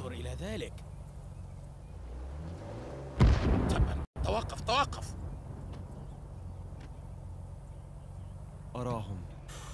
انظر إلى ذلك. تمام، توقف توقف. أراهم.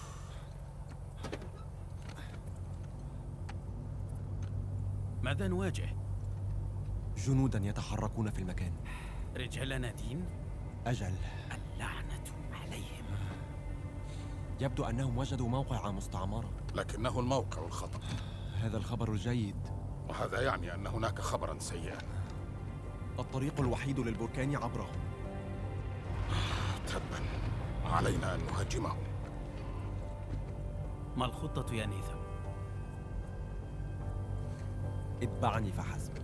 ماذا نواجه؟ جنودا يتحركون في المكان. رجال نادين؟ أجل. اللعنة عليهم. يبدو أنهم وجدوا موقع مستعمرة، لكنه الموقع الخطأ. هذا الخبر جيد، وهذا يعني أن هناك خبرا سيئا. الطريق الوحيد للبركان عبره. تبا، علينا أن نهاجمه. ما الخطة يا نيثم؟ اتبعني فحسب.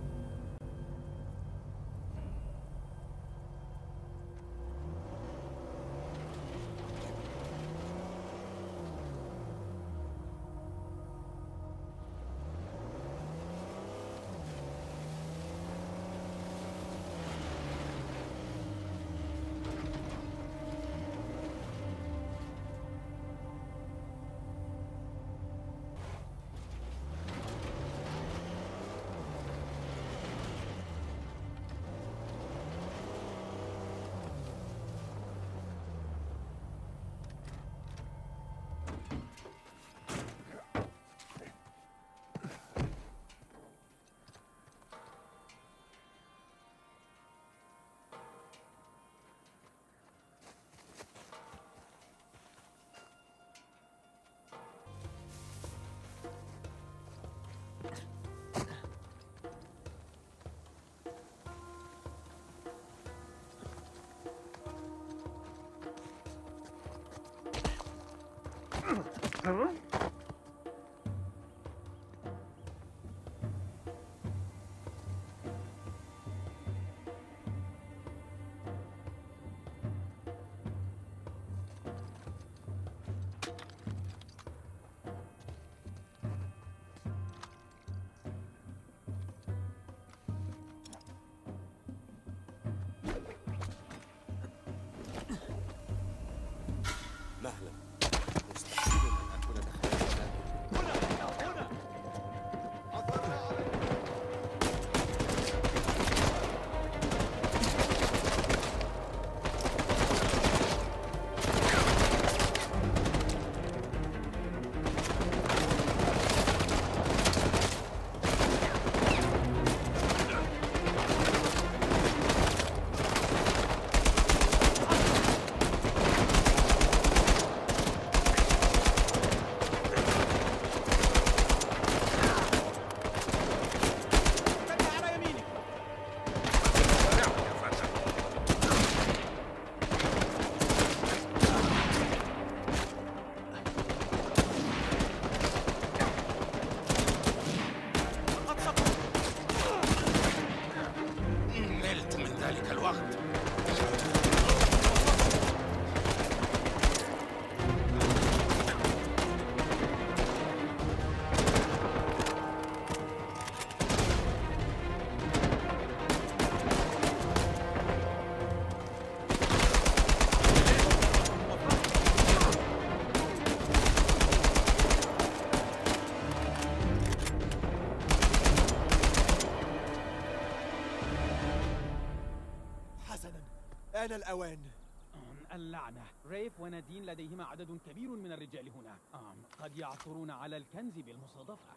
مهلا. مستحيل أن أكون دخلت هنا. نلت من ذلك الوقت. حسنا، آن الأوان. اللعنة. ريف ونادين لديهما عدد كبير من الرجال هنا. قد يعثرون على الكنز بالمصادفة.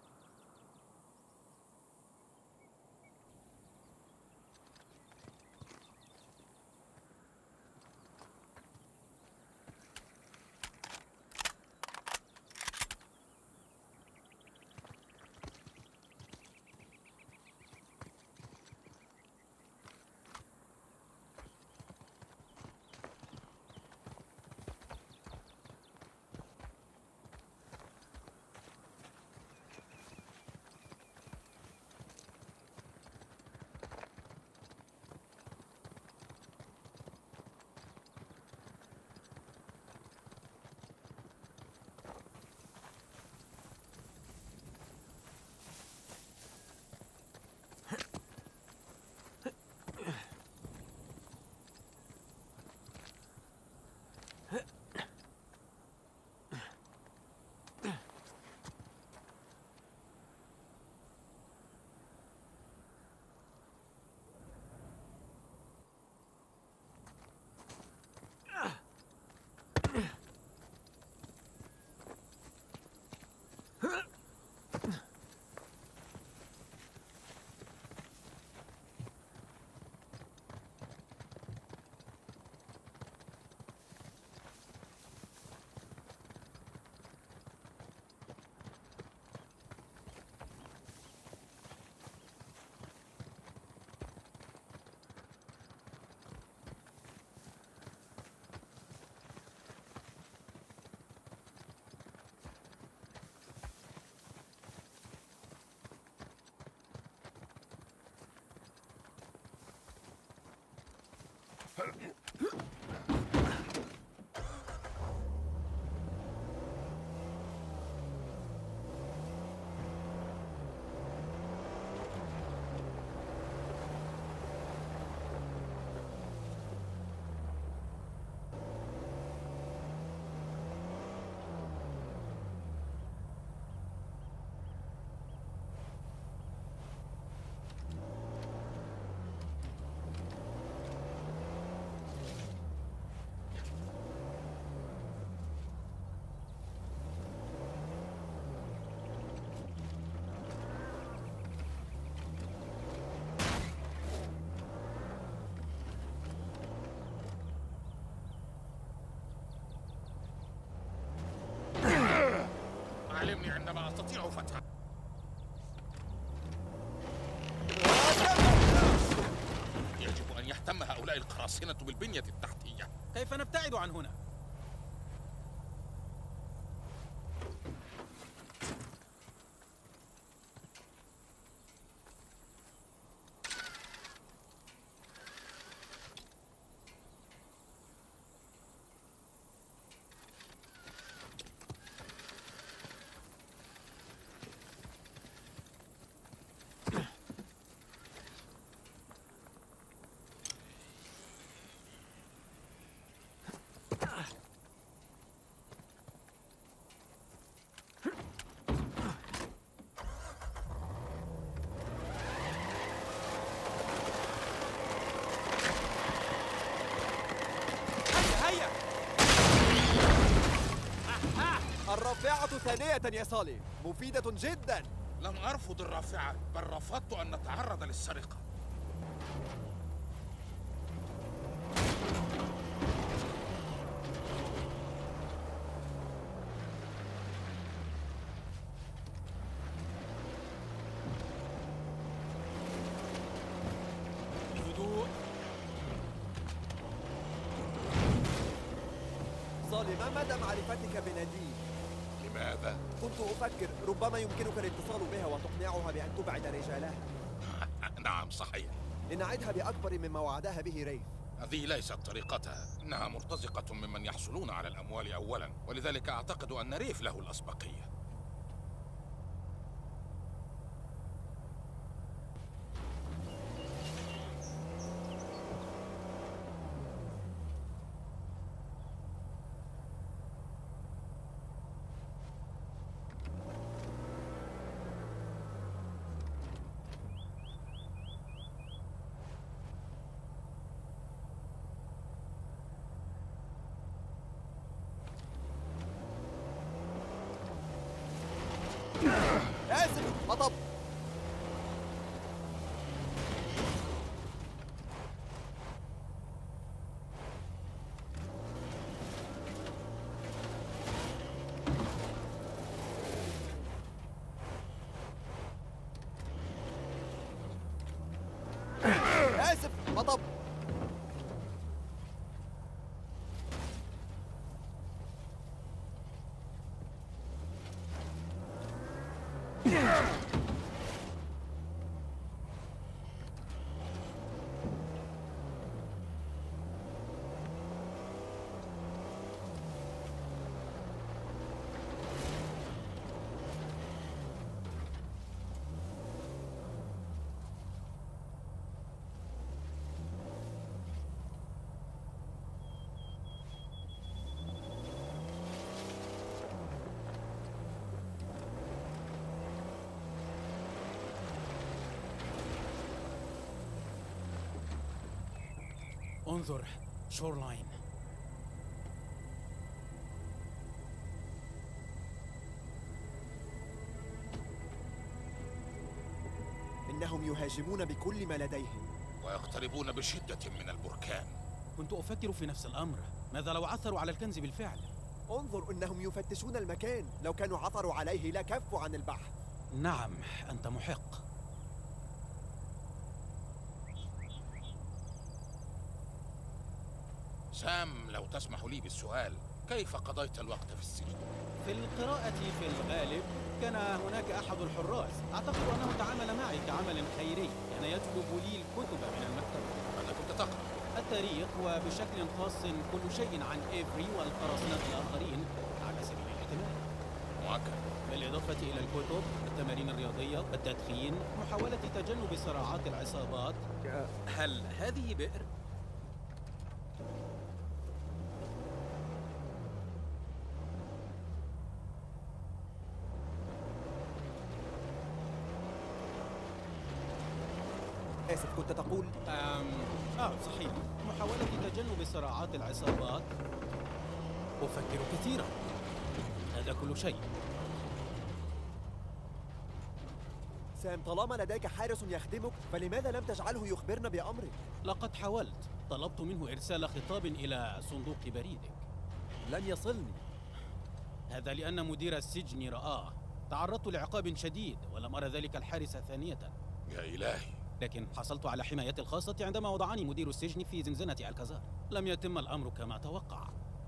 علمني عندما أستطيع فتحه. يجب أن يهتم هؤلاء القراصنة بالبنية التحتية. كيف نبتعد عن هنا؟ الرافعة ثانية يا صالح، مفيدة جدا. لم أرفض الرافعة، بل رفضت أن نتعرض للسرقة. بهدوء. صالح، ما مدى معرفتك بنادين؟ لماذا؟ كنت أفكر ربما يمكنك الاتصال بها وتقنعها بأن تبعد رجالها. نعم صحيح. لنعدها بأكبر مما وعدها به ريف. هذه ليست طريقتها، إنها مرتزقة ممن يحصلون على الأموال أولا، ولذلك أعتقد أن ريف له الأسبقية. آسف، مطب. آسف، مطب. انظر، شورلاين. إنهم يهاجمون بكل ما لديهم ويقتربون بشدة من البركان. كنت أفكر في نفس الأمر. ماذا لو عثروا على الكنز بالفعل؟ انظر، إنهم يفتشون المكان. لو كانوا عثروا عليه لكفوا عن البحث. نعم، أنت محق. سام، لو تسمح لي بالسؤال، كيف قضيت الوقت في السجن؟ في القراءة في الغالب كان هناك أحد الحراس، أعتقد أنه تعامل معي كعمل خيري، كان يطلب لي الكتب من المكتبة. أنا كنت تقرأ. التاريخ وبشكل خاص كل شيء عن إيفري والقراصنة الآخرين على سبيل الاحتمال، مؤكد. بالإضافة إلى الكتب، التمارين الرياضية، التدخين، محاولة تجنب صراعات العصابات. هل هذه بئر؟ آسف، كنت تقول؟ صحيح. محاولة تجنب صراعات العصابات. أفكر كثيرا. هذا كل شيء. سام، طالما لديك حارس يخدمك فلماذا لم تجعله يخبرنا بأمرك؟ لقد حاولت. طلبت منه إرسال خطاب إلى صندوق بريدك. لم يصلني. هذا لأن مدير السجن رآه. تعرضت لعقاب شديد ولم أرى ذلك الحارس ثانية. يا إلهي. لكن حصلت على حمايتي الخاصة عندما وضعني مدير السجن في زنزانة الكازار. لم يتم الأمر كما توقع.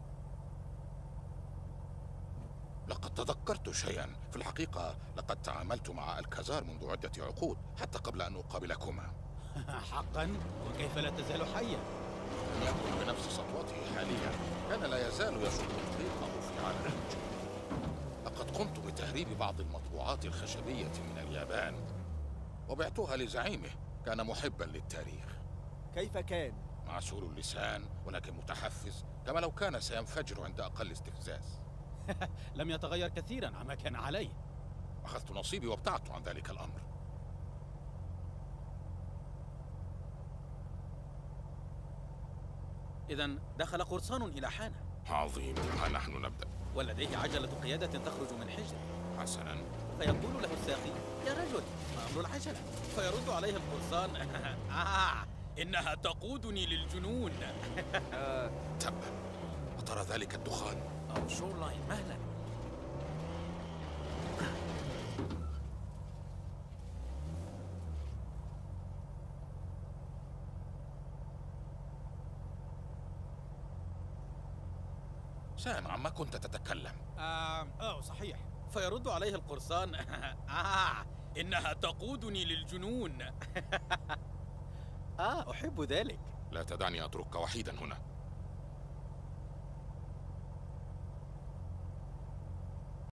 لقد تذكرت شيئا. في الحقيقة لقد تعاملت مع الكازار منذ عدة عقود حتى قبل أن أقابلكما. حقا؟ وكيف لا تزال حيا؟ لم يكن بنفس سطوته حاليا. كان لا يزال يشق طريقه في عالم الجن. لقد قمت بتهريب بعض المطبوعات الخشبية من اليابان وبعتها لزعيمه. كان محبا للتاريخ. كيف كان؟ معسول اللسان ولكن متحفز، كما لو كان سينفجر عند أقل استفزاز. لم يتغير كثيرا عما كان عليه. أخذت نصيبي وابتعدت عن ذلك الأمر. إذا دخل قرصان إلى حانة. عظيم. ها نحن نبدأ. ولديه عجلة قيادة تخرج من حجر. حسنا. فيقول له الساقي: يا رجل، ما أمر العجلة؟ فيرد عليه القرصان: إنها تقودني للجنون. تبا، أترى ذلك الدخان؟ أو شور لاين، مهلا. سام، عما كنت تتكلم؟ صحيح. فيرد عليه القرصان: إنها تقودني للجنون. أحب ذلك. لا تدعني أتركك وحيدا هنا.